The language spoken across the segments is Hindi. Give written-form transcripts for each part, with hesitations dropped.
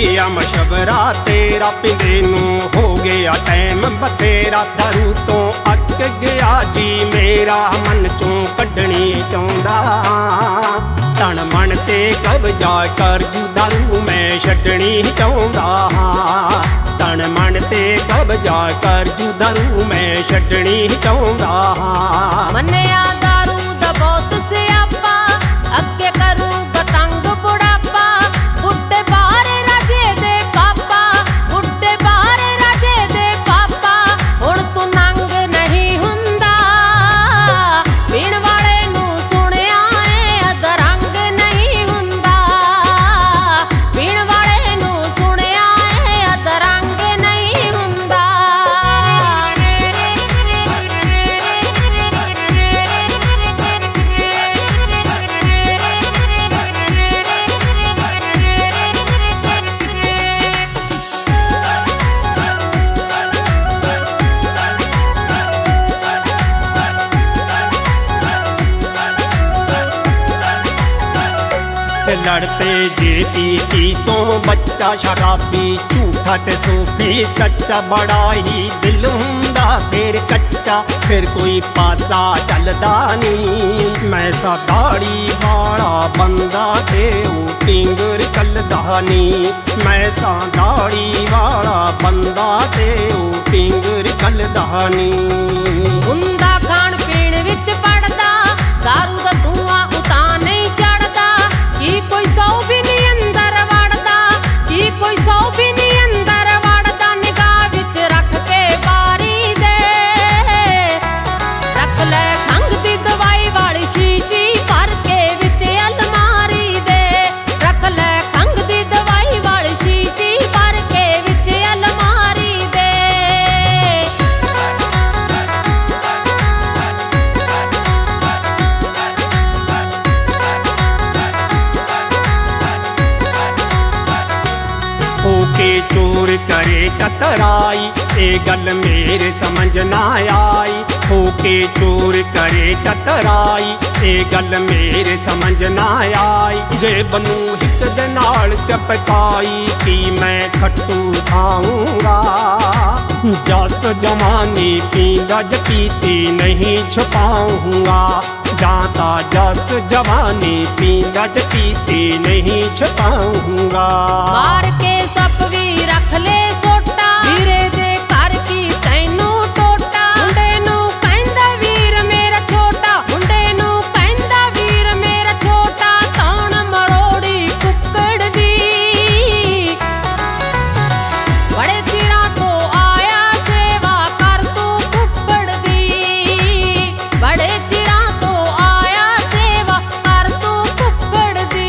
ਗਿਆ ਮਸ਼ਵਰਾ ਤੇਰਾ ਪਿੰਦੇ ਨੂੰ ਹੋ ਗਿਆ ਟਾਈਮ ਬਥੇਰਾ ਦਾਰੂ ਤੋਂ ਅੱਕ ਗਿਆ ਜੀ ਮੇਰਾ ਮਨ ਚੋਂ ਕੱਢਣੀ ਚਾਹੁੰਦਾ ਤਣ ਮਨ ਤੇ ਕਬਜ਼ਾ ਕਰ ਜੂ ਦਾਰੂ ਮੈਂ ਛੱਡਣੀ ਚਾਹੁੰਦਾ ਤਣ ਮਨ ਤੇ ਕਬਜ਼ਾ ਕਰ ਜੂ ਦਾਰੂ ਮੈਂ ਛੱਡਣੀ ਚਾਹੁੰਦਾ ਮੰਨਿਆ ਦਾਰੂ ਦਾ ਬਹੁਤ ਸਿਆਪਾ ਅੱਗੇ ਕਰੂ ਬਤੰਗ ਬੁਢਾਪਾ ਬੁੱਢੇ ਬਾਰੇ ਰਾਜੇ ਦੇ ਪਾਪਾ ਬੁੱਢੇ ਬਾਰੇ ਰਾਜੇ ਦੇ ਪਾਪਾ ਹੁਣ ਤੂੰ ਨੰਗ ਨਹੀਂ ਹੁੰਦਾ ਪੀਣ ਵਾਲੇ ਨੂੰ ਸੁਣਿਆ ਏ ਅਦਰੰਗ ਨਹੀਂ ਹੁੰਦਾ ਪੀਣ ਵਾਲੇ ਨੂੰ ਸੁਣਿਆ ਏ ਅਦਰੰਗ ਨਹੀਂ ਹੁੰਦਾ लड़ते जे पीती तो बच्चा शराबी झूठा ते सूफी सच्चा बड़ा ही दिल हुंदा फिर कच्चा फिर कोई पासा चलदा नहीं मैं सा दाड़ी वाला बंदा ते ओ टिंगर कलदा नहीं मैं सा दाड़ी वाला बंदा ते ओ टिंगर कलदा नहीं हुंदा खाण पीण विच पड़दा दारू दा धुआं उतां नहीं चढ़दा की कोई सौ भी नहीं अंदर वड़दा की कोई सौ भी नहीं अंदर वड़दा निगाह विच रख के बारी दे रख ले खंघ दी दवाई वाली शीशी भर के विच अलमारी दे रख ले खंघ दी दवाई वाली शीशी भर के विच अलमारी दे होके चोर करे चतराई ए गल मेरे समझ ना आई होके चोर करे चतराई ए गल मेरे समझ ना आई जे बनू हिक दे नाल चपकाई की मैं खट्टू खाऊंगा जस जवानी पींदा जपीती नहीं छुपाऊंगा जाता जस जवानी पींदा जपीती नहीं छुपाऊंगा मार के सप भी रख ले सोटा वीरे दे घर की तैनू टोटा मुंडे नू कहंदा वीर मेरा छोटा मुंडे नू कहंदा वीर मेरा छोटा तौण मरोड़ी कुक्कड़ दी बड़े चिरां तो आया सेवा कर तू कुक्कड़ दी बड़े चिरां तो आया सेवा कर तू कुक्कड़ दी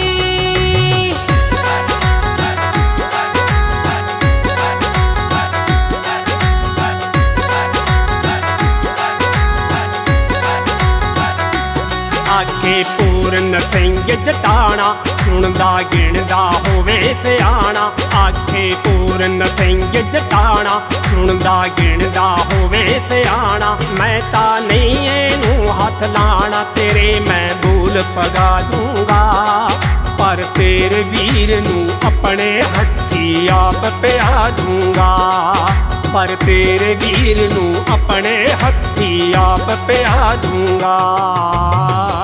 आखे पूरन सिंह जटाना सुनदा गिणदा होवे सियाणा आखे पूरन सिंह जटाना सुनदा गिणदा होवे सियाणा मैं ता नहीं एनू हथ लाना तेरे मैं बोल पगा दूंगा पर तेरे वीर नू अपने हथी आप पिया दूंगा पर तेरे वीर नू अपने हथी आप पिया दूंगा।